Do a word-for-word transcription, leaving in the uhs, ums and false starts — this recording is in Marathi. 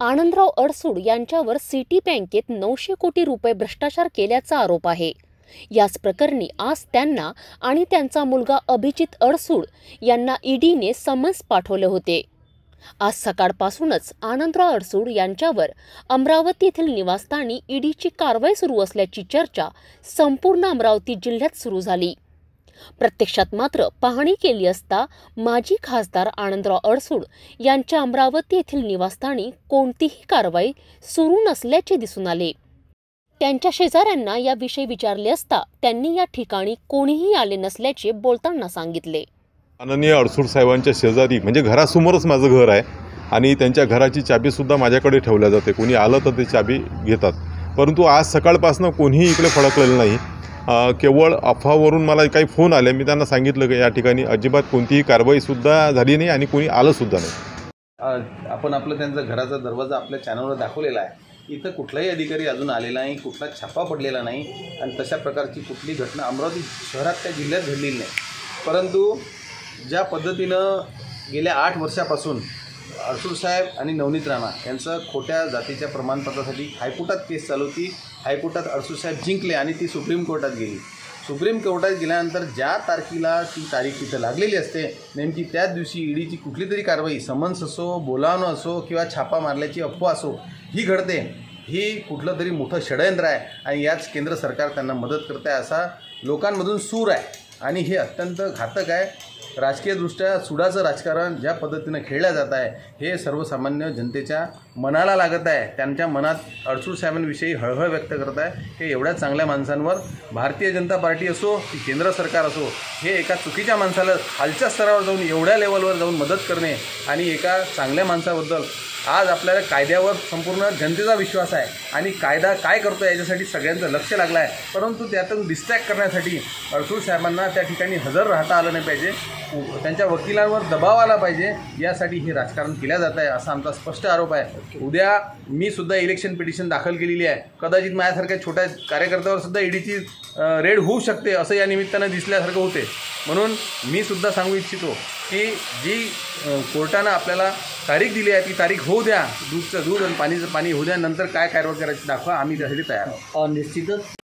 आनंदराव अडसूळ यांच्यावर सिटी बँकेत नऊशे कोटी रुपये भ्रष्टाचार केल्याचा आरोप आहे। याच प्रकरणी आज त्यांना आणि त्यांचा मुलगा अभिजित अडसूळ यांना ईडीने समन्स पाठवले होते। आज सकाळपासूनच आनंदराव अडसूळ यांच्यावर अमरावती येथील निवासस्थानी ईडीची कारवाई सुरू असल्याची चर्चा संपूर्ण अमरावती जिल्ह्यात सुरू झाली। प्रत्यक्षात मात्र पाहणी केली असता माजी खासदार आनंदराव अडसूळ यांच्या अमरावती येथील निवासस्थानी कोणतीही कारवाई सुरू नसल्याचे दिसून आले। त्यांच्या शेजाऱ्यांना याविषयी विचारले असता त्यांनी या ठिकाणी कोणीही आले नसल्याचे बोलताना सांगितले। माननीय अडसूळ साहेबांच्या शेजारी म्हणजे घरासमोरच माझं घर आहे आणि त्यांच्या घराची चाबी सुद्धा माझ्याकडे ठेवल्या जाते। कोणी आलं तर ते चाबी घेतात, परंतु आज सकाळपासून कोणीही इकडे फडकलेलं नाही। केवळ अफवावरून मला काही फोन आले, मी त्यांना सांगितलं की या ठिकाणी अजिबात कोणतीही कारवाई सुद्धा झाली नाही आणि कोणी आलं सुद्धा नाही। आपण आपलं त्यांचा घराचा दरवाजा आपल्या चॅनलवर दाखवलेला आहे। इथं कुठलाही अधिकारी अजून आलेला नाही, कुठला छापा पडलेला नाही आणि तशा प्रकारची कुठली घटना अमरावती शहरात त्या जिल्ह्यात घडलेली नाही। परंतु ज्या पद्धतीनं गेल्या आठ वर्षापासून अडसूळ साहेब आणि नवनीत राणा यांचं खोट्या जातीच्या प्रमाणपत्रासाठी हायकोर्टात केस चालू होती। हायकोर्टात अडसूळ साहेब जिंकले आणि ती सुप्रीम कोर्टात गेली। सुप्रीम कोर्टात गेल्यानंतर ज्या तारखेला ती तारीख तिथं लागलेली असते, नेमकी त्याच दिवशी ईडीची कुठली तरी कारवाई, समन्स असो, बोलावणं असो किंवा छापा मारल्याची अफवा असो, ही घडते। ही कुठलं तरी मोठं षडयंत्र आहे आणि याच केंद्र सरकार त्यांना मदत करते असा लोकांमधून सूर आहे आणि हे अत्यंत घातक आहे। राजकीयदृष्ट्या सुडाचं राजकारण ज्या पद्धतीनं खेळलं जात आहे हे सर्वसामान्य जनतेच्या मनाला लागत आहे। त्यांच्या मनात अडसूळ साहेबांविषयी हळहळ व्यक्त करत आहे की एवढ्या चांगल्या माणसांवर भारतीय जनता पार्टी असो की केंद्र सरकार असो, हे एका चुकीच्या माणसाला खालच्या स्तरावर जाऊन एवढ्या लेवलवर जाऊन मदत करणे आणि एका चांगल्या माणसाबद्दल आज आपल्याला कायद्यावर संपूर्ण जनतेचा विश्वास आहे आणि कायदा काय करतो याच्यासाठी सगळ्यांचं लक्ष लागलं आहे। परंतु त्यातून डिस्ट्रॅक्ट करण्यासाठी अडसूळ साहेबांना त्या ठिकाणी हजर राहता आलं नाही पाहिजे, त्यांच्या वकिलांवर दबाव आला पाहिजे, यासाठी हे राजकारण केल्या जात आहे असा आमचा स्पष्ट आरोप आहे। उद्या मी सुद्धा इलेक्शन पिटिशन दाखल केलेली आहे। कदाचित माझ्यासारख्या छोट्या कार्यकर्त्यावर सुद्धा ईडीची रेड होऊ शकते असं या निमित्तानं दिसल्यासारखं होते। म्हणून मी सुद्धा सांगू इच्छितो की जी कोर्टानं आपल्याला तारीख दिली आहे ती तारीख होऊ द्या, दूधचं दूध आणि पाणीचं पाणी होऊ द्या, नंतर काय कारवाई करायची दाखवा, आम्ही त्यासाठी तयार आहोत। निश्चितच